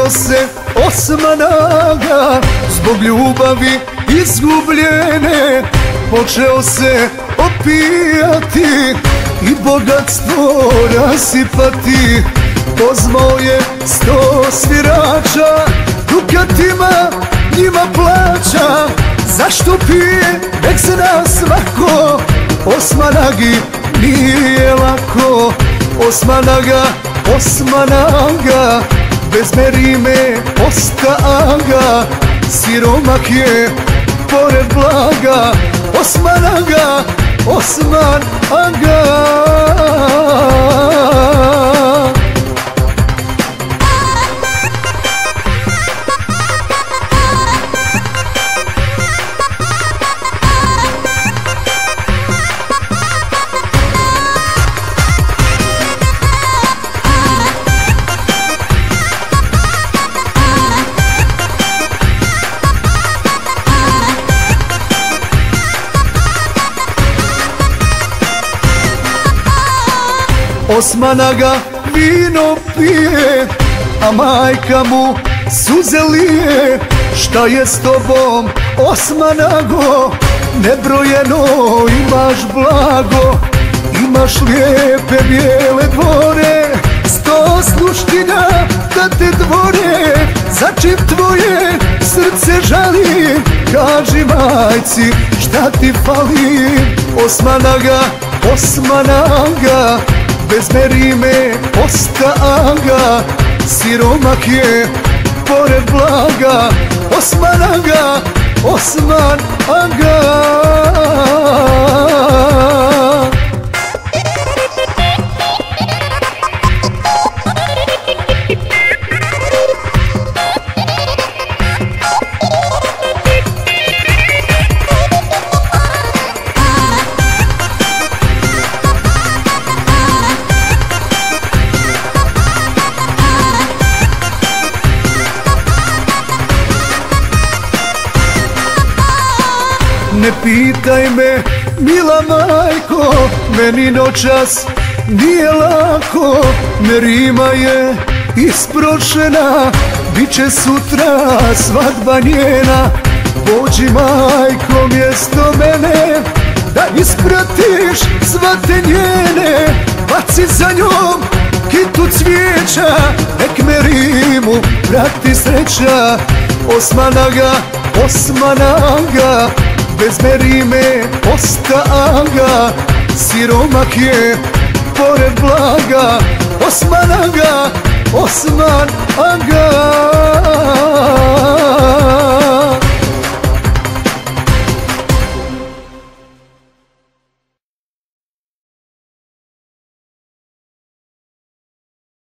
Setio se Osmanaga, zbog ljubavi izgubljene počeo se opijati i bogatstvo rasipati. Pozvao je 100 svirača, dukatima njima plaća. Zašto pije, nek se na svako, Osmanagi nije lako. Osmanaga, Osmanaga, bez merime ostaga, siromak je pored blaga. Osmanaga, Osmanaga. Osmanaga vino pije, a majka mu suze lije. Šta je s tobom, Osmanago? Nebrojeno imaš blago, imaš lijepe bijele dvore, 100 sluština da te dvore. Za čim tvoje srce žali, kaži majci šta ti fali. Osmanaga, Osmanaga, bez merime ostaga, siromak je pored blaga. Osmanaga, Osmanaga. Ne pitaj me, mila majko, meni noćas nije lako. Merima je isprošena, bit će sutra svadba njena. Pođi majko mjesto mene, da ispratiš svate njene. Baci za njom kitu cvijeća, nek Merimu prati sreća. Osmanaga, Osmanaga, bez merime ostaga, siromak je pored blaga. Osmanaga, Osmanaga.